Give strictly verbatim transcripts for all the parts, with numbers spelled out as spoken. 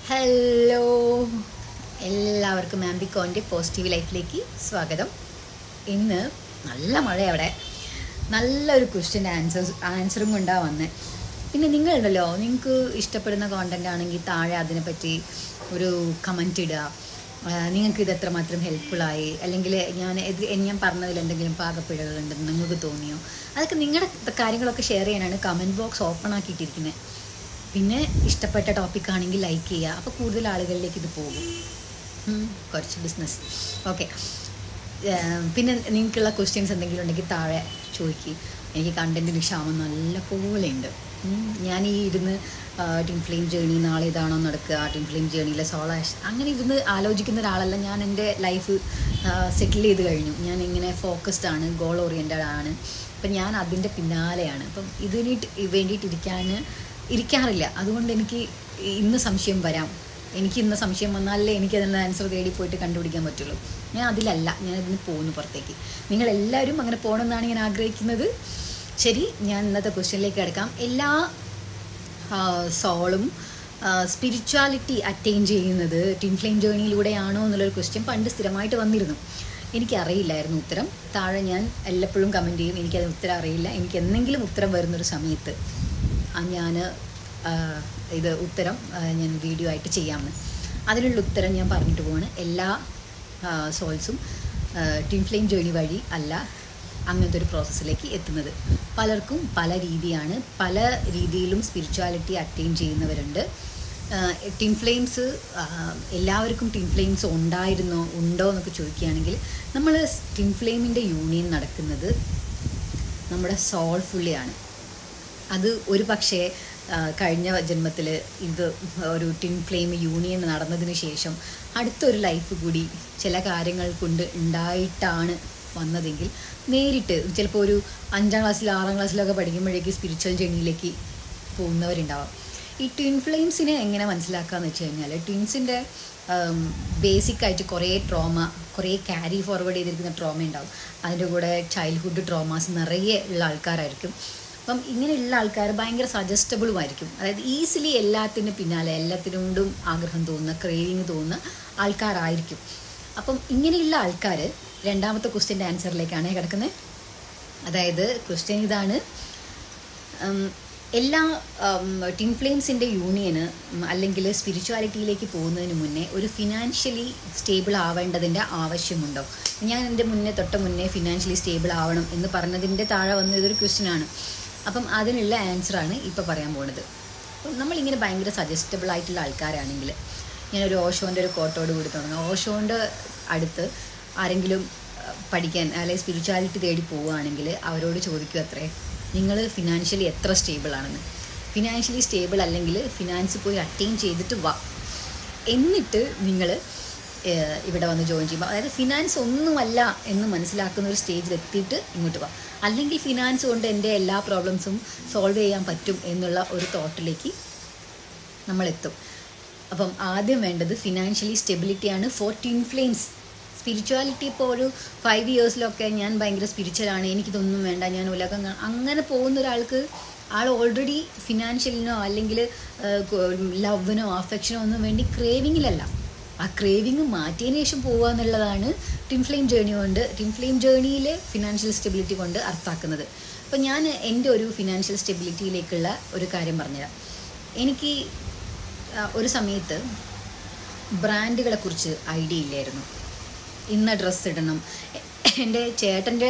Hello, എല്ലാവർക്കും ആംബിക്കോൻ്റെ positive ലൈഫിലേക്ക് സ്വാഗതം. ഇന്ന് നല്ല മഴ, അവിടെ നല്ലൊരു ക്വസ്റ്റ്യൻ ആൻസേഴ്സ് ആൻസറും കൊണ്ടാണ് വന്നത്. പിന്നെ നിങ്ങളുണ്ടല്ലോ, നിങ്ങൾക്ക് ഇഷ്ടപ്പെടുന്ന കോണ്ടൻ്റ് ആണെങ്കിൽ താഴെ അതിനെപ്പറ്റി ഒരു കമൻറ്റ് ഇടുക. നിങ്ങൾക്ക് ഇത് എത്രമാത്രം ഹെൽപ്ഫുള്ളായി, അല്ലെങ്കിൽ ഞാൻ ഇത് ഞാൻ പറഞ്ഞതിൽ എന്തെങ്കിലും പാകപ്പിഴകളുണ്ടെന്ന് നിങ്ങൾക്ക് തോന്നിയോ, അതൊക്കെ നിങ്ങളുടെ കാര്യങ്ങളൊക്കെ ഷെയർ ചെയ്യാനാണ് കമൻറ്റ് ബോക്സ് ഓപ്പൺ ആക്കിയിട്ടിരിക്കുന്നത്. പിന്നെ ഇഷ്ടപ്പെട്ട ടോപ്പിക്കാണെങ്കിൽ ലൈക്ക് ചെയ്യുക, അപ്പോൾ കൂടുതൽ ആളുകളിലേക്ക് ഇത് പോകും. കുറച്ച് ബിസിനസ് ഓക്കെ. പിന്നെ നിങ്ങൾക്കുള്ള ക്വസ്റ്റ്യൻസ് എന്തെങ്കിലും ഉണ്ടെങ്കിൽ താഴെ ചോദിക്കുക. എനിക്ക് കണ്ടൻറ്റിന് ക്ഷാമം നല്ല പോലെ ഉണ്ട്. ഞാൻ ഈ ഇരുന്ന് ടിൻ ഫ്ലെയിം ജേണി നാളെ ഇതാണോ നടക്കുക, ടിൻ ഫ്ലെയിം ജേണിയിലെ സോളാഷ് അങ്ങനെ ഇരുന്ന് ആലോചിക്കുന്ന ഒരാളല്ല ഞാൻ. എൻ്റെ ലൈഫ് സെറ്റിൽ ചെയ്ത് കഴിഞ്ഞു. ഞാൻ ഇങ്ങനെ ഫോക്കസ്ഡ് ആണ്, ഗോൾ ഓറിയൻറ്റഡ് ആണ്. അപ്പം ഞാൻ അതിൻ്റെ പിന്നാലെയാണ്. അപ്പം ഇതിന് വേണ്ടിയിട്ടിരിക്കാൻ ഇരിക്കാറില്ല. അതുകൊണ്ട് എനിക്ക് ഇന്ന് സംശയം വരാം. എനിക്ക് ഇന്ന് സംശയം വന്നാലേ എനിക്ക് അതിനുള്ള ആൻസർ തേടി പോയിട്ട് കണ്ടുപിടിക്കാൻ പറ്റുള്ളൂ. ഞാൻ അതിലല്ല, ഞാൻ അതിന് പോകുന്നു പുറത്തേക്ക്. നിങ്ങളെല്ലാവരും അങ്ങനെ പോകണമെന്നാണ് ഞാൻ ആഗ്രഹിക്കുന്നത്. ശരി, ഞാൻ ഇന്നത്തെ ക്വസ്റ്റ്യനിലേക്ക് കിടക്കാം. എല്ലാ സോളും സ്പിരിച്വാലിറ്റി അറ്റൈൻ ചെയ്യുന്നത് ടിൻ ഫ്ലെയിം ജേണിയിലൂടെയാണോ എന്നുള്ളൊരു ക്വസ്റ്റ്യൻ പണ്ട് സ്ഥിരമായിട്ട് വന്നിരുന്നു. എനിക്കറിയില്ലായിരുന്നു ഉത്തരം. താഴെ ഞാൻ എല്ലപ്പോഴും കമൻറ്റ് ചെയ്യും, എനിക്കത് ഉത്തരം അറിയില്ല. എനിക്ക് എന്തെങ്കിലും ഉത്തരം വരുന്നൊരു സമയത്ത് ഞാൻ ഇത് ഉത്തരം ഞാൻ വീഡിയോ ആയിട്ട് ചെയ്യാമെന്ന്. അതിനുള്ള ഉത്തരം ഞാൻ പറഞ്ഞിട്ട് പോവാണ്. എല്ലാ സോൾസും ടിൻ ഫ്ലെയിം ജേണി വഴി അല്ല അങ്ങനത്തെ ഒരു പ്രോസസ്സിലേക്ക് എത്തുന്നത്. പലർക്കും പല രീതിയാണ്, പല രീതിയിലും സ്പിരിച്വാലിറ്റി അറ്റൈൻ ചെയ്യുന്നവരുണ്ട്. ടിൻ ഫ്ലെയിംസ് എല്ലാവർക്കും ടിൻ ഫ്ലെയിംസ് ഉണ്ടായിരുന്നോ ഉണ്ടോ എന്നൊക്കെ ചോദിക്കുകയാണെങ്കിൽ, നമ്മൾ ടിൻ ഫ്ലെയിമിൻ്റെ യൂണിയൻ നടക്കുന്നത് നമ്മുടെ സോൾഫുള്ളിയാണ്. അത് ഒരു പക്ഷേ കഴിഞ്ഞ ജന്മത്തിൽ ഇത് ഒരു ടിൻ ഫ്ലെയിം യൂണിയൻ നടന്നതിന് ശേഷം അടുത്തൊരു ലൈഫ് കൂടി ചില കാര്യങ്ങൾ കൊണ്ട് ഉണ്ടായിട്ടാണ് വന്നതെങ്കിൽ നേരിട്ട് ചിലപ്പോൾ ഒരു അഞ്ചാം ക്ലാസ്സിൽ ആറാം ക്ലാസ്സിലൊക്കെ പഠിക്കുമ്പോഴേക്ക് സ്പിരിച്വൽ ജേണിയിലേക്ക് പോകുന്നവരുണ്ടാവാം. ഈ ട്വിൻ ഫ്ലെയിംസിനെ എങ്ങനെ മനസ്സിലാക്കാമെന്ന് വെച്ച് കഴിഞ്ഞാൽ, ട്വിൻസിൻ്റെ ബേസിക്കായിട്ട് കുറേ ട്രോമ, കുറേ ക്യാരി ഫോർവേഡ് ചെയ്തിരിക്കുന്ന ട്രോമ ഉണ്ടാവും. അതിൻ്റെ കൂടെ ചൈൽഡ്ഹുഡ് ട്രോമാസ് നിറയെ ഉള്ള ആൾക്കാരായിരിക്കും. അപ്പം ഇങ്ങനെയുള്ള ആൾക്കാർ ഭയങ്കര സജസ്റ്റബിളും ആയിരിക്കും. അതായത് ഈസിലി എല്ലാത്തിൻ്റെ പിന്നാലെ എല്ലാത്തിനോടും ആഗ്രഹം തോന്നുന്ന, ക്രേവിങ് തോന്നുന്ന ആൾക്കാരായിരിക്കും. അപ്പം ഇങ്ങനെയുള്ള ആൾക്കാർ രണ്ടാമത്തെ ക്വസ്റ്റ്യൻ്റെ ആൻസറിലേക്കാണ് കിടക്കുന്നത്. അതായത് ക്വസ്റ്റ്യൻ ഇതാണ്: എല്ലാ ടിൻ ഫ്ലെയിംസിൻ്റെ യൂണിയന് അല്ലെങ്കിൽ സ്പിരിച്വാലിറ്റിയിലേക്ക് പോകുന്നതിന് മുന്നേ ഒരു ഫിനാൻഷ്യലി സ്റ്റേബിൾ ആവേണ്ടതിൻ്റെ ആവശ്യമുണ്ടോ? ഞാൻ എൻ്റെ മുന്നേ തൊട്ട് മുന്നേ ഫിനാൻഷ്യലി സ്റ്റേബിൾ ആവണം എന്ന് പറഞ്ഞതിൻ്റെ താഴെ വന്നതൊരു ക്വസ്റ്റ്യനാണ്. അപ്പം അതിനുള്ള ആൻസറാണ് ഇപ്പോൾ പറയാൻ പോകുന്നത്. അപ്പം നമ്മളിങ്ങനെ ഭയങ്കര സജസ്റ്റബിൾ ആയിട്ടുള്ള ആൾക്കാരാണെങ്കിൽ, ഞാനൊരു ഓഷോൻ്റെ ഒരു കോട്ടോട് കൂടി തുടങ്ങാം. ഓഷോൻ്റെ അടുത്ത് ആരെങ്കിലും പഠിക്കാൻ അല്ലെങ്കിൽ സ്പിരിച്വാലിറ്റി തേടി പോവുകയാണെങ്കിൽ അവരോട് ചോദിക്കുക അത്രേ, നിങ്ങൾ ഫിനാൻഷ്യലി എത്ര സ്റ്റേബിൾ ആണെന്ന്. ഫിനാൻഷ്യലി സ്റ്റേബിൾ അല്ലെങ്കിൽ ഫിനാൻസ് പോയി അറ്റൈൻ ചെയ്തിട്ട് വാ, എന്നിട്ട് നിങ്ങൾ ഇവിടെ വന്ന് ജോയിൻ ചെയ്യുമ്പോൾ, അതായത് ഫിനാൻസ് ഒന്നുമല്ല എന്ന് മനസ്സിലാക്കുന്ന ഒരു സ്റ്റേജിൽ എത്തിയിട്ട് ഇങ്ങോട്ട് വാ. അല്ലെങ്കിൽ ഫിനാൻസ് കൊണ്ട് എൻ്റെ എല്ലാ പ്രോബ്ലംസും സോൾവ് ചെയ്യാൻ പറ്റും എന്നുള്ള ഒരു തോട്ടിലേക്ക് നമ്മളെത്തും. അപ്പം ആദ്യം വേണ്ടത് ഫിനാൻഷ്യലി സ്റ്റെബിലിറ്റിയാണ് ഫോർ ടിൻ ഫ്ലെയിംസ്. സ്പിരിച്വാലിറ്റി ഇപ്പോൾ ഒരു ഫൈവ് ഇയേഴ്സിലൊക്കെ ഞാൻ ഭയങ്കര സ്പിരിച്വലാണ്, എനിക്കിതൊന്നും വേണ്ട, ഞാൻ ഉലകം അങ്ങനെ പോകുന്ന ഒരാൾക്ക് ആൾ ഓൾറെഡി ഫിനാൻഷ്യലിനോ അല്ലെങ്കിൽ ലവിനോ അഫെക്ഷനോ ഒന്നും വേണ്ടി ക്രേവിങ്ങിലല്ല. ആ ക്രേവിങ് മാറ്റിയതിന് ശേഷം പോകുക എന്നുള്ളതാണ് ടിൻ ഫ്ലെയിം ജേണി കൊണ്ട്, ടിൻ ഫ്ലെയിം ജേണിയിൽ ഫിനാൻഷ്യൽ സ്റ്റെബിലിറ്റി കൊണ്ട് അർത്ഥാക്കുന്നത്. അപ്പോൾ ഞാൻ എൻ്റെ ഒരു ഫിനാൻഷ്യൽ സ്റ്റെബിലിറ്റിയിലേക്കുള്ള ഒരു കാര്യം പറഞ്ഞുതരാം. എനിക്ക് ഒരു സമയത്ത് ബ്രാൻഡുകളെക്കുറിച്ച് ഐഡിയ ഇല്ലായിരുന്നു. ഇന്ന ഡ്രസ്സ് ഇടണം. എൻ്റെ ചേട്ടൻ്റെ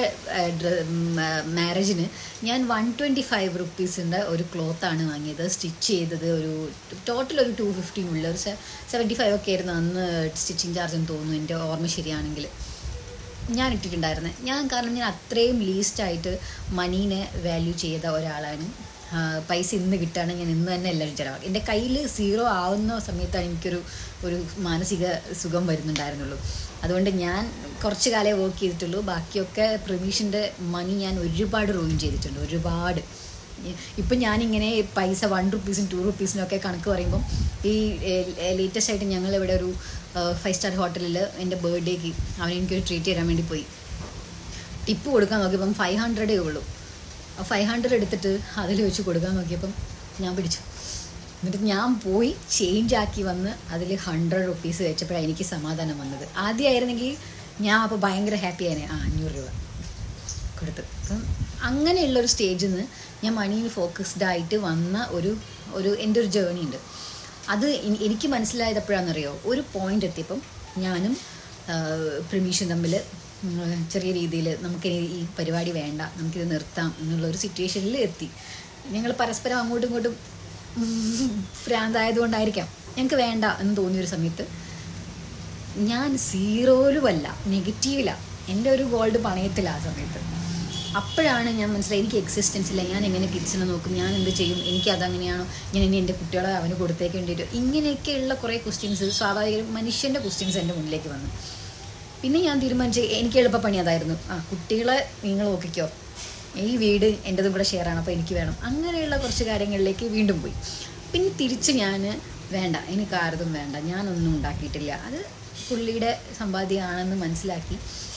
മാരേജിന് ഞാൻ വൺ ട്വൻറ്റി ഫൈവ് റുപ്പീസിൻ്റെ ഒരു ക്ലോത്താണ് വാങ്ങിയത്. സ്റ്റിച്ച് ചെയ്തത് ഒരു ടോട്ടൽ ഒരു ടു ഫിഫ്റ്റീനുള്ള ഒരു സെവൻറ്റി ഫൈവ് ഒക്കെ ആയിരുന്നു അന്ന് സ്റ്റിച്ചിങ് ചാർജ് എന്ന് തോന്നുന്നു, എൻ്റെ ഓർമ്മ ശരിയാണെങ്കിൽ. ഞാൻ ഇട്ടിട്ടുണ്ടായിരുന്നത് ഞാൻ കാരണം ഞാൻ അത്രയും ലീസ്റ്റായിട്ട് മനീനെ വാല്യൂ ചെയ്ത ഒരാളാണ്. പൈസ ഇന്ന് കിട്ടുകയാണെങ്കിൽ ഞാൻ ഇന്ന് തന്നെ എല്ലാവരും ചിലവാക്കും. എൻ്റെ കയ്യിൽ സീറോ ആവുന്ന സമയത്താണ് എനിക്കൊരു ഒരു മാനസിക സുഖം വരുന്നുണ്ടായിരുന്നുള്ളൂ. അതുകൊണ്ട് ഞാൻ കുറച്ച് കാലേ വർക്ക് ചെയ്തിട്ടുള്ളൂ. ബാക്കിയൊക്കെ പ്രൊമീഷൻ്റെ മണി ഞാൻ ഒരുപാട് റൂയിൻ ചെയ്തിട്ടുണ്ട്, ഒരുപാട്. ഇപ്പം ഞാനിങ്ങനെ പൈസ വൺ റുപ്പീസും ടു റുപ്പീസിനൊക്കെ കണക്ക് പറയുമ്പം, ഈ ലേറ്റസ്റ്റ് ആയിട്ട് ഞങ്ങളിവിടെ ഒരു ഫൈവ് സ്റ്റാർ ഹോട്ടലിൽ എൻ്റെ ബർത്ത്ഡേക്ക് അവൻ എനിക്കൊരു ട്രീറ്റ് തരാൻ വേണ്ടി പോയി. ടിപ്പ് കൊടുക്കാൻ നോക്കിയപ്പം ഫൈവ് ഹൺഡ്രഡേ ഉള്ളൂ. ഫൈവ് ഹൺഡ്രഡ് എടുത്തിട്ട് അതിൽ വെച്ച് കൊടുക്കാൻ നോക്കിയപ്പം ഞാൻ പിടിച്ചു. എന്നിട്ട് ഞാൻ പോയി ചേഞ്ച് ആക്കി വന്ന് അതിൽ ഹൺഡ്രഡ് റുപ്പീസ് വെച്ചപ്പോഴാണ് എനിക്ക് സമാധാനം വന്നത്. ആദ്യമായിരുന്നെങ്കിൽ ഞാൻ അപ്പോൾ ഭയങ്കര ഹാപ്പി ആയനെ. ആ അഞ്ഞൂറ് രൂപ കൊടുത്ത്. അപ്പം അങ്ങനെയുള്ളൊരു സ്റ്റേജിൽ നിന്ന് ഞാൻ മണിയിൽ ഫോക്കസ്ഡ് ആയിട്ട് വന്ന ഒരു ഒരു എൻ്റെ ഒരു ജേണി ഉണ്ട്. അത് എനിക്ക് മനസ്സിലായത് എപ്പോഴാണെന്നറിയോ, ഒരു പോയിന്റ് എത്തിയപ്പം ഞാനും പ്രമീഷും തമ്മിൽ ചെറിയ രീതിയിൽ നമുക്ക് ഈ പരിപാടി വേണ്ട, നമുക്കിത് നിർത്താം എന്നുള്ളൊരു സിറ്റുവേഷനിൽ എത്തി. ഞങ്ങൾ പരസ്പരം അങ്ങോട്ടും ഇങ്ങോട്ടും ഭ്രാന്തായതുകൊണ്ടായിരിക്കാം ഞങ്ങൾക്ക് വേണ്ട എന്ന് തോന്നിയൊരു സമയത്ത് ഞാൻ സീറോയിലുമല്ല, നെഗറ്റീവില്ല, എൻ്റെ ഒരു ഗോൾഡ് പണയത്തില്ല ആ സമയത്ത്. അപ്പോഴാണ് ഞാൻ മനസ്സിലായി എനിക്ക് എക്സിസ്റ്റൻസ് ഇല്ല, ഞാൻ എങ്ങനെ കിഡ്സിനെ നോക്കും, ഞാൻ എന്ത് ചെയ്യും, എനിക്കതങ്ങനെയാണോ, ഞാൻ ഇനി എൻ്റെ കുട്ടികളെ അവന് കൊടുത്തേക്ക് വേണ്ടിയിട്ട്, ഇങ്ങനെയൊക്കെയുള്ള കുറേ ക്വസ്റ്റ്യൻസ്, സ്വാഭാവികം മനുഷ്യൻ്റെ ക്വസ്റ്റ്യൻസ് എൻ്റെ മുന്നിലേക്ക് വന്നു. പിന്നെ ഞാൻ തീരുമാനിച്ചു എനിക്ക് എളുപ്പപ്പണി അതായിരുന്നു, ആ കുട്ടികളെ നിങ്ങൾ നോക്കിക്കോ, ഈ വീട് എൻ്റെതും കൂടെ ഷെയറാണ്, അപ്പോൾ എനിക്ക് വേണം, അങ്ങനെയുള്ള കുറച്ച് കാര്യങ്ങളിലേക്ക് വീണ്ടും പോയി. പിന്നെ തിരിച്ച് ഞാൻ വേണ്ട, എനിക്ക് ആരതും വേണ്ട, ഞാനൊന്നും ഉണ്ടാക്കിയിട്ടില്ല, അത് പുള്ളിയുടെ സമ്പാദ്യമാണെന്ന് മനസ്സിലാക്കി.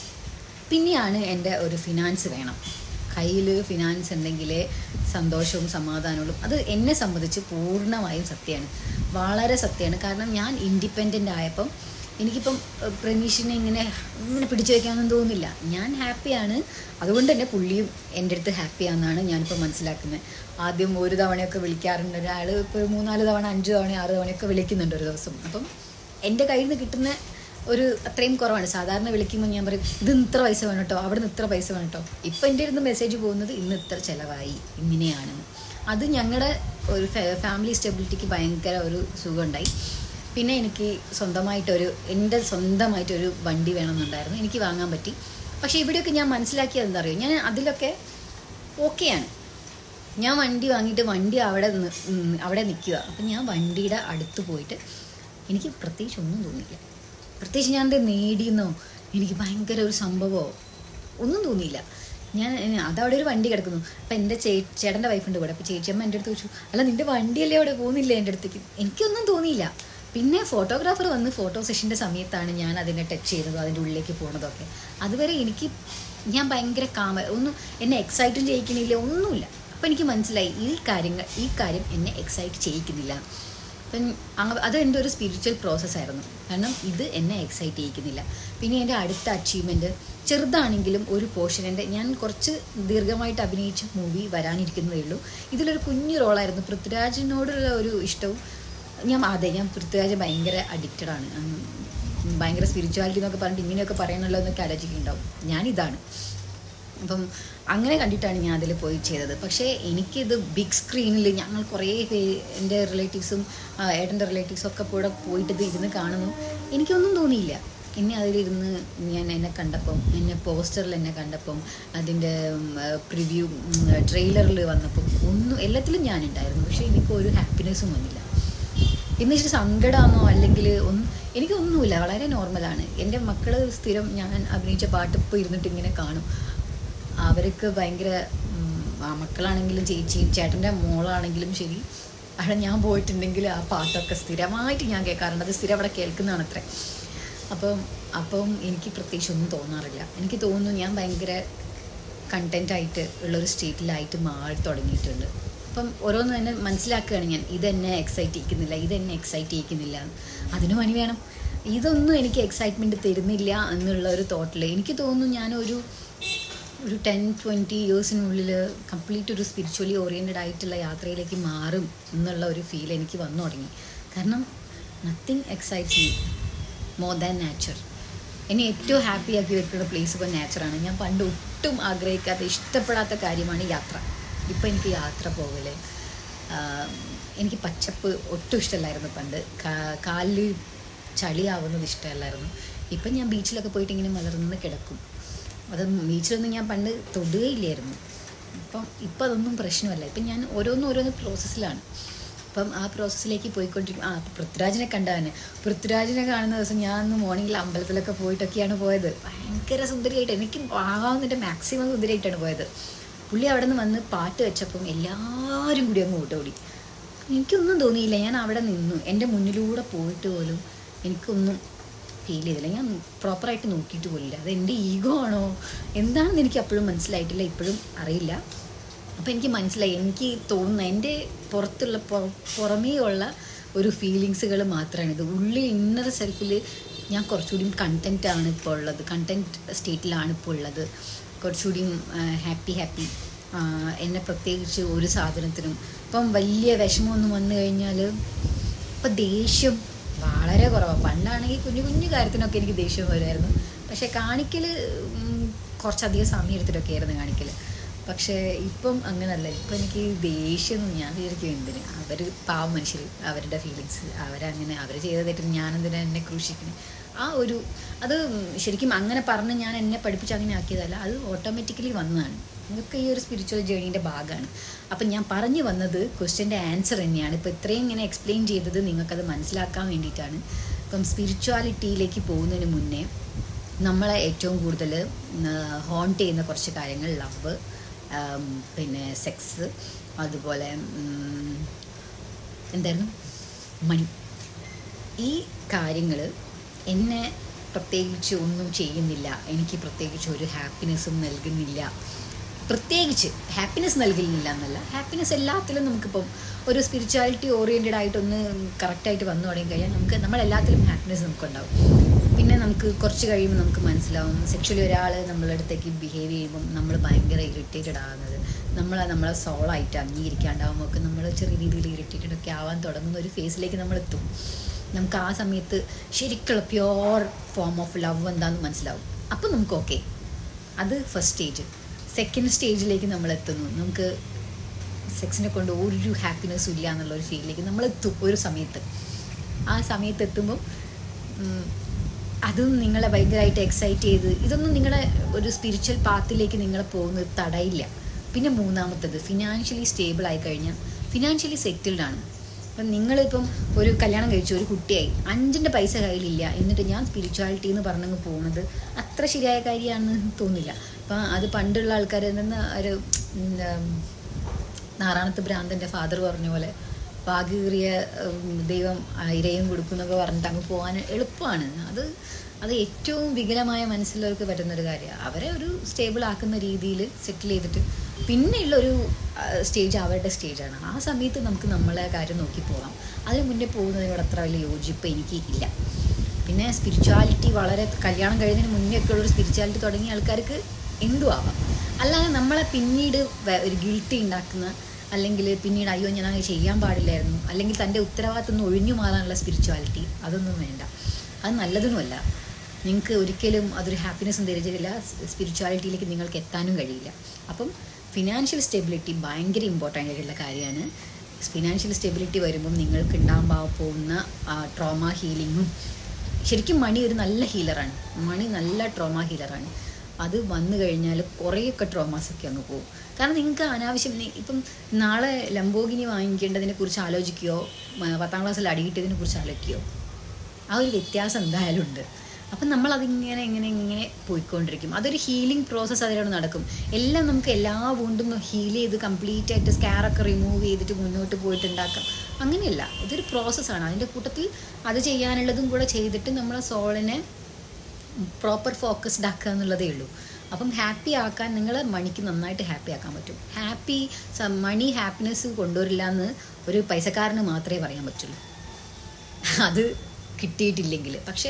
പിന്നെയാണ് എൻ്റെ ഒരു ഫിനാൻസ് വേണം, കയ്യിൽ ഫിനാൻസ് ഉണ്ടെങ്കിലേ സന്തോഷവും സമാധാനവും. അത് എന്നെ സംബന്ധിച്ച് പൂർണ്ണമായും സത്യമാണ്, വളരെ സത്യമാണ്. കാരണം ഞാൻ ഇൻഡിപെൻഡൻ്റ് ആയപ്പം എനിക്കിപ്പം പ്രമീഷിനെ ഇങ്ങനെ ഇങ്ങനെ പിടിച്ചു വയ്ക്കാനൊന്നും തോന്നുന്നില്ല, ഞാൻ ഹാപ്പിയാണ്. അതുകൊണ്ട് തന്നെ പുള്ളിയും എൻ്റെ അടുത്ത് ഹാപ്പിയാണെന്നാണ് ഞാനിപ്പോൾ മനസ്സിലാക്കുന്നത്. ആദ്യം ഒരു തവണയൊക്കെ വിളിക്കാറുണ്ട് ഒരാൾ, ഇപ്പോൾ ഒരു മൂന്നാല് തവണ അഞ്ച് തവണ ആറ് തവണയൊക്കെ വിളിക്കുന്നുണ്ട് ഒരു ദിവസം. അപ്പം എൻ്റെ കയ്യിൽ നിന്ന് കിട്ടുന്ന ഒരു അത്രയും കുറവാണ്. സാധാരണ വിളിക്കുമ്പോൾ ഞാൻ പറയും ഇത് ഇത്ര പൈസ വേണം കേട്ടോ, അവിടെ നിന്ന് ഇത്ര പൈസ വേണം കേട്ടോ. ഇപ്പം എൻ്റെ അടുത്ത് മെസ്സേജ് പോകുന്നത് ഇന്ന് ഇത്ര ചിലവായി ഇങ്ങനെയാണെന്ന്. അത് ഞങ്ങളുടെ ഒരു ഫാമിലി സ്റ്റെബിലിറ്റിക്ക് ഭയങ്കര ഒരു സുഖമുണ്ടായി. പിന്നെ എനിക്ക് സ്വന്തമായിട്ടൊരു എൻ്റെ സ്വന്തമായിട്ടൊരു വണ്ടി വേണമെന്നുണ്ടായിരുന്നു, എനിക്ക് വാങ്ങാൻ പറ്റി. പക്ഷേ ഇവിടെയൊക്കെ ഞാൻ മനസ്സിലാക്കിയത് എന്താ അറിയോ, ഞാൻ അതിലൊക്കെ ഓക്കെയാണ്. ഞാൻ വണ്ടി വാങ്ങിയിട്ട് വണ്ടി അവിടെ അവിടെ നിൽക്കുക. അപ്പം ഞാൻ വണ്ടിയുടെ അടുത്ത് പോയിട്ട് എനിക്ക് പ്രത്യേകിച്ച് ഒന്നും തോന്നിയില്ല. പ്രത്യേകിച്ച് ഞാൻ എന്താ നേടിയെന്നോ എനിക്ക് ഭയങ്കര ഒരു സംഭവമോ ഒന്നും തോന്നിയില്ല. ഞാൻ അതവിടെ ഒരു വണ്ടി കിടക്കുന്നു. അപ്പം എൻ്റെ ചേ ചേട്ടൻ്റെ വൈഫുണ്ട് കൂടെ. അപ്പോൾ ചേച്ചിയമ്മ എൻ്റെ അടുത്ത് ചോദിച്ചു, അല്ല നിൻ്റെ വണ്ടിയല്ലേ അവിടെ പോകുന്നില്ല എൻ്റെ അടുത്തേക്ക്. എനിക്കൊന്നും തോന്നിയില്ല. പിന്നെ ഫോട്ടോഗ്രാഫർ വന്ന് ഫോട്ടോ സെഷൻ്റെ സമയത്താണ് ഞാൻ അതിനെ ടച്ച് ചെയ്തതും അതിൻ്റെ ഉള്ളിലേക്ക് പോകുന്നതൊക്കെ. അതുവരെ എനിക്ക് ഞാൻ ഭയങ്കര കാമ, ഒന്നും എന്നെ എക്സൈറ്റും ചെയ്യിക്കണില്ല, ഒന്നുമില്ല. അപ്പം എനിക്ക് മനസ്സിലായി ഈ കാര്യങ്ങൾ ഈ കാര്യം എന്നെ എക്സൈറ്റ് ചെയ്യിക്കുന്നില്ല. അപ്പം അത് എൻ്റെ ഒരു സ്പിരിച്വൽ പ്രോസസ്സായിരുന്നു. കാരണം ഇത് എന്നെ എക്സൈറ്റ് ചെയ്യിക്കുന്നില്ല. പിന്നെ എൻ്റെ അടുത്ത അച്ചീവ്മെൻറ്റ് ചെറുതാണെങ്കിലും ഒരു പോർഷൻ, എൻ്റെ ഞാൻ കുറച്ച് ദീർഘമായിട്ട് അഭിനയിച്ച മൂവി വരാനിരിക്കുന്നതേ ഉള്ളൂ. ഇതിലൊരു കുഞ്ഞു റോളായിരുന്നു. പൃഥ്വിരാജിനോടുള്ള ഒരു ഇഷ്ടവും ഞാൻ അതെ ഞാൻ പൃഥ്വിരാജ് ഭയങ്കര അഡിക്റ്റഡാണ്. ഭയങ്കര സ്പിരിച്വാലിറ്റി എന്നൊക്കെ പറഞ്ഞിട്ട് ഇങ്ങനെയൊക്കെ പറയണമല്ലോ എന്നൊക്കെ ആലോചിക്കുന്നുണ്ടാവും. ഞാനിതാണ്. അപ്പം അങ്ങനെ കണ്ടിട്ടാണ് ഞാൻ അതിൽ പോയി ചെയ്തത്. പക്ഷേ എനിക്കിത് ബിഗ് സ്ക്രീനിൽ ഞങ്ങൾ കുറേ പേര് എൻ്റെ റിലേറ്റീവ്സും ഏട്ടൻ്റെ റിലേറ്റീവ്സും ഒക്കെ കൂടെ പോയിട്ട് ഇത് ഇരുന്ന് കാണുന്നു. എനിക്കൊന്നും തോന്നിയില്ല. എന്നെ അതിലിരുന്ന് ഞാൻ എന്നെ കണ്ടപ്പം, എന്നെ പോസ്റ്ററിൽ എന്നെ കണ്ടപ്പം, അതിൻ്റെ പ്രിവ്യൂ ട്രെയിലറിൽ വന്നപ്പം ഒന്നും എല്ലാത്തിലും ഞാനുണ്ടായിരുന്നു. പക്ഷേ എനിക്ക് ഒരു ഹാപ്പിനെസ്സും വന്നില്ല. എന്ന് വെച്ചിട്ട് സങ്കടമാണോ അല്ലെങ്കിൽ ഒന്നും എനിക്കൊന്നുമില്ല, വളരെ നോർമലാണ്. എൻ്റെ മക്കൾ സ്ഥിരം ഞാൻ അഭിനയിച്ച പാട്ട് ഇപ്പോൾ ഇരുന്നിട്ട് ഇങ്ങനെ കാണും. അവർക്ക് ഭയങ്കര ആ മക്കളാണെങ്കിലും ചേച്ചിയും ചേട്ടൻ്റെ മോളാണെങ്കിലും ശരി, അവിടെ ഞാൻ പോയിട്ടുണ്ടെങ്കിൽ ആ പാട്ടൊക്കെ സ്ഥിരമായിട്ട് ഞാൻ കേൾക്കാറുണ്ട്. അത് സ്ഥിരം അവിടെ കേൾക്കുന്നതാണ് അത്ര. അപ്പം അപ്പം എനിക്ക് പ്രത്യേകിച്ച് ഒന്നും തോന്നാറില്ല. എനിക്ക് തോന്നുന്നു ഞാൻ ഭയങ്കര കണ്ടൻറ്റായിട്ട് ഉള്ളൊരു സ്റ്റേറ്റിലായിട്ട് മാറി തുടങ്ങിയിട്ടുണ്ട്. അപ്പം ഓരോന്ന് തന്നെ മനസ്സിലാക്കുകയാണ് ഞാൻ, ഇതെന്നെ എക്സൈറ്റ് ചെയ്യിക്കുന്നില്ല, ഇതെന്നെ എക്സൈറ്റ് ചെയ്യിക്കുന്നില്ല, അതിന് പണി വേണം. ഇതൊന്നും എനിക്ക് എക്സൈറ്റ്മെൻറ്റ് തരുന്നില്ല എന്നുള്ള ഒരു തോട്ടിൽ എനിക്ക് തോന്നുന്നു ഞാനൊരു ഒരു ടെൻ ട്വൻറ്റി ഇയേഴ്സിനുള്ളിൽ കംപ്ലീറ്റ് ഒരു സ്പിരിച്വലി ഓറിയൻറ്റഡ് ആയിട്ടുള്ള യാത്രയിലേക്ക് മാറും എന്നുള്ള ഒരു ഫീൽ എനിക്ക് വന്നു തുടങ്ങി. കാരണം nothing excites me more than nature. എന്നെ ഏറ്റവും ഹാപ്പി ആക്കി വെക്കുന്ന പ്ലേസ് ഇപ്പോൾ നാച്ചറാണ്. ഞാൻ പണ്ട് ഒട്ടും ആഗ്രഹിക്കാത്ത ഇഷ്ടപ്പെടാത്ത കാര്യമാണ് യാത്ര. ഇപ്പോൾ എനിക്ക് യാത്ര പോകൽ, എനിക്ക് പച്ചപ്പ് ഒട്ടും ഇഷ്ടമല്ലായിരുന്നു പണ്ട്. കാലിൽ ചളിയാവുന്നത് ഇഷ്ടമല്ലായിരുന്നു. ഇപ്പം ഞാൻ ബീച്ചിലൊക്കെ പോയിട്ട് ഇങ്ങനെ മലർന്ന് കിടക്കും. അത് ബീച്ചിലൊന്നും ഞാൻ പണ്ട് തൊടുകയില്ലായിരുന്നു. ഇപ്പം ഇപ്പം അതൊന്നും പ്രശ്നമല്ല. ഇപ്പം ഞാൻ ഓരോന്നും ഓരോന്ന് പ്രോസസ്സിലാണ്. അപ്പം ആ പ്രോസസ്സിലേക്ക് പോയിക്കൊണ്ടിരിക്കും. ആ പൃഥ്വിരാജിനെ കണ്ടവനെ പൃഥ്വിരാജിനെ കാണുന്ന ദിവസം ഞാൻ അന്ന് മോർണിംഗിൽ അമ്പലത്തിലൊക്കെ പോയിട്ടൊക്കെയാണ് പോയത്. ഭയങ്കര സുന്ദരിയായിട്ട്, എനിക്ക് ആകാവുന്നതിൻ്റെ മാക്സിമം സുന്ദരിയായിട്ടാണ് പോയത്. പുള്ളി അവിടെ നിന്ന് വന്ന് പാട്ട് വെച്ചപ്പം എല്ലാവരും കൂടി അങ്ങ് ഓട്ടോടി. എനിക്കൊന്നും തോന്നിയില്ല. ഞാൻ അവിടെ നിന്നു. എൻ്റെ മുന്നിലൂടെ പോയിട്ട് പോലും എനിക്കൊന്നും ഫീൽ ചെയ്തില്ല. ഞാൻ പ്രോപ്പറായിട്ട് നോക്കിയിട്ട് പോലില്ല. അത് എൻ്റെ ഈഗോ ആണോ എന്താണെന്ന് എനിക്ക് അപ്പോഴും മനസ്സിലായിട്ടില്ല, ഇപ്പോഴും അറിയില്ല. അപ്പോൾ എനിക്ക് മനസ്സിലായി, എനിക്ക് തോന്നുന്ന എൻ്റെ പുറത്തുള്ള പുറമേ ഉള്ള ഒരു ഫീലിങ്സുകൾ മാത്രമാണ് ഇത്. ഉള്ളിൽ ഇന്നർ സെൽഫിൽ ഞാൻ കുറച്ചുകൂടി കണ്ടൻറ്റാണ് ഇപ്പോൾ ഉള്ളത്, കണ്ടൻറ്റ് സ്റ്റേറ്റിലാണ് ഇപ്പോൾ ഉള്ളത്, കുറച്ചുകൂടിയും ഹാപ്പി ഹാപ്പി. എന്നെ പ്രത്യേകിച്ച് ഒരു സാധനത്തിനും ഇപ്പം വലിയ വിഷമമൊന്നും വന്നു കഴിഞ്ഞാൽ ഇപ്പം ദേഷ്യം വളരെ കുറവാണ്. പണ്ടാണെങ്കിൽ കുഞ്ഞു കുഞ്ഞു കാര്യത്തിനൊക്കെ എനിക്ക് ദേഷ്യം വരുമായിരുന്നു. പക്ഷേ കാണിക്കൽ കുറച്ചധികം സമയം എടുത്തിട്ടൊക്കെ ആയിരുന്നു കാണിക്കൽ. പക്ഷേ ഇപ്പം അങ്ങനല്ല. ഇപ്പം എനിക്ക് ദേഷ്യം ഞാൻ വിചാരിക്കും എന്തിന്, അവർ പാവം മനുഷ്യർ, അവരുടെ ഫീലിങ്സ് അവരങ്ങനെ അവർ ചെയ്ത തെറ്റിന് ഞാനെന്തിനാ എന്നെ ക്രൂശിക്കുന്നത്. ആ ഒരു അത് ശരിക്കും അങ്ങനെ പറഞ്ഞ് ഞാൻ എന്നെ പഠിപ്പിച്ച് അങ്ങനെ ആക്കിയതല്ല, അത് ഓട്ടോമാറ്റിക്കലി വന്നതാണ്. ഇതൊക്കെ ഈ ഒരു സ്പിരിച്വൽ ജേർണീൻ്റെ ഭാഗമാണ്. അപ്പം ഞാൻ പറഞ്ഞു വന്നത് ക്വസ്റ്റ്യൻ്റെ ആൻസർ തന്നെയാണ്. ഇപ്പോൾ ഇത്രയും ഇങ്ങനെ എക്സ്പ്ലെയിൻ ചെയ്തത് നിങ്ങൾക്കത് മനസ്സിലാക്കാൻ വേണ്ടിയിട്ടാണ്. ഇപ്പം സ്പിരിച്വാലിറ്റിയിലേക്ക് പോകുന്നതിന് മുന്നേ നമ്മളെ ഏറ്റവും കൂടുതൽ ഹോണ്ട് ചെയ്യുന്ന കുറച്ച് കാര്യങ്ങൾ ലവ്, പിന്നെ സെക്സ്, അതുപോലെ എന്തായിരുന്നു മണി. ഈ കാര്യങ്ങൾ എന്നെ പ്രത്യേകിച്ച് ഒന്നും ചെയ്യുന്നില്ല, എനിക്ക് പ്രത്യേകിച്ച് ഒരു ഹാപ്പിനെസ്സും നൽകുന്നില്ല. പ്രത്യേകിച്ച് ഹാപ്പിനെസ് നൽകുന്നില്ല എന്നല്ല, ഹാപ്പിനെസ് എല്ലാത്തിലും നമുക്കിപ്പം ഒരു സ്പിരിച്വാലിറ്റി ഓറിയൻറ്റഡ് ആയിട്ടൊന്ന് കറക്റ്റായിട്ട് വന്നു തുടങ്ങി കഴിഞ്ഞാൽ നമുക്ക് നമ്മളെല്ലാത്തിലും ഹാപ്പിനെസ് നമുക്കുണ്ടാവും. പിന്നെ നമുക്ക് കുറച്ച് കഴിയുമ്പോൾ നമുക്ക് മനസ്സിലാവും സെക്ഷലി ഒരാൾ നമ്മളുടെ അടുത്തേക്ക് ബിഹേവ് ചെയ്യുമ്പം നമ്മൾ ഭയങ്കര ഇറിറ്റേറ്റഡ് ആകുന്നത്, നമ്മൾ നമ്മളെ സോളായിട്ട് അംഗീകരിക്കാണ്ടാവുമ്പോൾ ഒക്കെ നമ്മൾ ചെറിയ രീതിയിൽ ഇറിറ്റേറ്റഡ് ഒക്കെ ആവാൻ തുടങ്ങുന്ന ഒരു ഫേസിലേക്ക് നമ്മളെത്തും. നമുക്ക് ആ സമയത്ത് ശരിക്കുള്ള പ്യോർ ഫോം ഓഫ് ലവ് എന്താണെന്ന് മനസ്സിലാവും. അപ്പം നമുക്ക് ഓക്കെ, അത് ഫസ്റ്റ് സ്റ്റേജ്. സെക്കൻഡ് സ്റ്റേജിലേക്ക് നമ്മളെത്തുന്നു, നമുക്ക് സെക്സിനെ കൊണ്ട് ഒരു ഹാപ്പിനെസ്സും ഇല്ല എന്നുള്ളൊരു ഫീലിലേക്ക് നമ്മളെത്തും ഒരു സമയത്ത്. ആ സമയത്ത് എത്തുമ്പം അതും നിങ്ങളെ ഭയങ്കരമായിട്ട് എക്സൈറ്റ് ചെയ്ത് ഇതൊന്നും നിങ്ങളുടെ ഒരു സ്പിരിച്വൽ പാത്തിലേക്ക് നിങ്ങളെ പോകുന്നത് തടയില്ല. പിന്നെ മൂന്നാമത്തത് ഫിനാൻഷ്യലി സ്റ്റേബിൾ ആയി കഴിഞ്ഞാൽ ഫിനാൻഷ്യലി സെറ്റിൽഡ് ആണ്. അപ്പം നിങ്ങളിപ്പം ഒരു കല്യാണം കഴിച്ചു, ഒരു കുട്ടിയായി, അഞ്ചിൻ്റെ പൈസ കയ്യിലില്ല, എന്നിട്ട് ഞാൻ സ്പിരിച്വാലിറ്റി എന്ന് പറഞ്ഞങ്ങ് പോകുന്നത് അത്ര ശരിയായ കാര്യമാണെന്ന് തോന്നില്ല. അപ്പം അത് പണ്ടുള്ള ആൾക്കാർ നിന്ന് ഒരു നാറാണത്ത് ഭ്രാന്തൻ്റെ ഫാദർ പറഞ്ഞ പോലെ ഭാഗ്യകീറിയ ദൈവം ഇരയും കൊടുക്കുന്നൊക്കെ പറഞ്ഞിട്ട് അങ്ങ് പോകാൻ എളുപ്പമാണ്. അത് അത് ഏറ്റവും വികലമായ മനസ്സിലവർക്ക് പറ്റുന്നൊരു കാര്യമാണ്. അവരെ ഒരു സ്റ്റേബിൾ ആക്കുന്ന രീതിയിൽ സെറ്റിൽ ചെയ്തിട്ട് പിന്നെയുള്ളൊരു സ്റ്റേജ് അവരുടെ സ്റ്റേജാണ്. ആ സമയത്ത് നമുക്ക് നമ്മളെ കാര്യം നോക്കി പോകാം. അതിന് മുന്നേ പോകുന്നതിനോട് അത്ര വലിയ യോജിപ്പ് എനിക്ക് ഇല്ല. പിന്നെ സ്പിരിച്വാലിറ്റി വളരെ കല്യാണം കഴിയുന്നതിന് മുന്നേ ഒക്കെ ഉള്ളൊരു സ്പിരിച്വാലിറ്റി തുടങ്ങിയ ആൾക്കാർക്ക് എന്തും ആവാം. അല്ലാതെ നമ്മളെ പിന്നീട് ഒരു ഗിൽട്ടി ഉണ്ടാക്കുന്ന, അല്ലെങ്കിൽ പിന്നീട് അയ്യോ ഞാൻ അങ്ങനെ ചെയ്യാൻ പാടില്ലായിരുന്നു, അല്ലെങ്കിൽ തൻ്റെ ഉത്തരവാദിത്തം നിന്ന് ഒഴിഞ്ഞു മാറാനുള്ള സ്പിരിച്വാലിറ്റി, അതൊന്നും വേണ്ട. അത് നല്ലതൊന്നുമല്ല. നിങ്ങൾക്ക് ഒരിക്കലും അതൊരു ഹാപ്പിനെസ്സും തരില്ല, സ്പിരിച്വാലിറ്റിയിലേക്ക് നിങ്ങൾക്ക് എത്താനും കഴിയില്ല. അപ്പം ഫിനാൻഷ്യൽ സ്റ്റെബിലിറ്റി ഭയങ്കര ഇമ്പോർട്ടൻ്റ് ആയിട്ടുള്ള കാര്യമാണ്. ഫിനാൻഷ്യൽ സ്റ്റെബിലിറ്റി വരുമ്പം നിങ്ങൾക്ക് ഉണ്ടാകാൻ പോകുന്ന ട്രോമ ഹീലിങ്ങും, ശരിക്കും മണി ഒരു നല്ല ഹീലറാണ്. മണി നല്ല ട്രോമ ഹീലറാണ്. അത് വന്നു കഴിഞ്ഞാൽ കുറേയൊക്കെ ട്രോമാസൊക്കെ അങ്ങ് പോകും. കാരണം നിങ്ങൾക്ക് അനാവശ്യം ഇപ്പം നാളെ ലംബോഗിനി വാങ്ങിക്കേണ്ടതിനെ കുറിച്ച് ആലോചിക്കുകയോ പത്താം ക്ലാസ്സിൽ അടിയിട്ടതിനെ കുറിച്ച് ആലോചിക്കുകയോ, ആ ഒരു വ്യത്യാസം എന്തായാലും ഉണ്ട്. അപ്പം നമ്മളതിങ്ങനെ ഇങ്ങനെ ഇങ്ങനെ പോയിക്കൊണ്ടിരിക്കും. അതൊരു ഹീലിംഗ് പ്രോസസ്സ് അതിലൂടെ നടക്കും. എല്ലാം നമുക്ക് എല്ലാ വൂണ്ടും ഹീൽ ചെയ്ത് കംപ്ലീറ്റ് ആയിട്ട് സ്കാറൊക്കെ റിമൂവ് ചെയ്തിട്ട് മുന്നോട്ട് പോയിട്ടുണ്ടാക്കാം, അങ്ങനെയല്ല. ഇതൊരു പ്രോസസ്സാണ്. അതിൻ്റെ കൂട്ടത്തിൽ അത് ചെയ്യാനുള്ളതും കൂടെ ചെയ്തിട്ട് നമ്മളെ സോളിനെ പ്രോപ്പർ ഫോക്കസ്ഡ് ആക്കുക എന്നുള്ളതേ ഉള്ളൂ. അപ്പം ഹാപ്പി ആക്കാൻ നിങ്ങൾ മണിക്ക് നന്നായിട്ട് ഹാപ്പി ആക്കാൻ പറ്റും. ഹാപ്പി മണി ഹാപ്പിനെസ് കൊണ്ടുവരില്ല എന്ന് ഒരു പൈസക്കാരന് മാത്രമേ പറയാൻ പറ്റുള്ളൂ, അത് കിട്ടിയിട്ടില്ലെങ്കിൽ. പക്ഷേ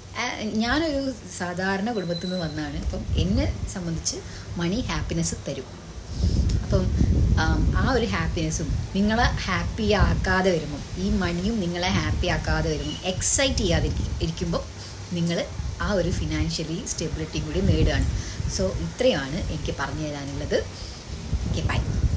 ഞാനൊരു സാധാരണ കുടുംബത്തിൽ നിന്ന് വന്നതാണ്. അപ്പം എന്നെ സംബന്ധിച്ച് മണി ഹാപ്പിനെസ് തരും. അപ്പം ആ ഒരു ഹാപ്പിനെസ്സും നിങ്ങളെ ഹാപ്പി ആക്കാതെ വരുമ്പം, ഈ മണിയും നിങ്ങളെ ഹാപ്പി ആക്കാതെ വരുമ്പം, എക്സൈറ്റ് ചെയ്യാതെ ഇരിക്കുമ്പോൾ നിങ്ങൾ ആ ഒരു ഫിനാൻഷ്യലി സ്റ്റെബിലിറ്റിയും കൂടി നേടുകയാണ്. സോ ഇത്രയുമാണ് എനിക്ക് പറഞ്ഞു തരാനുള്ളത്. Okay, by.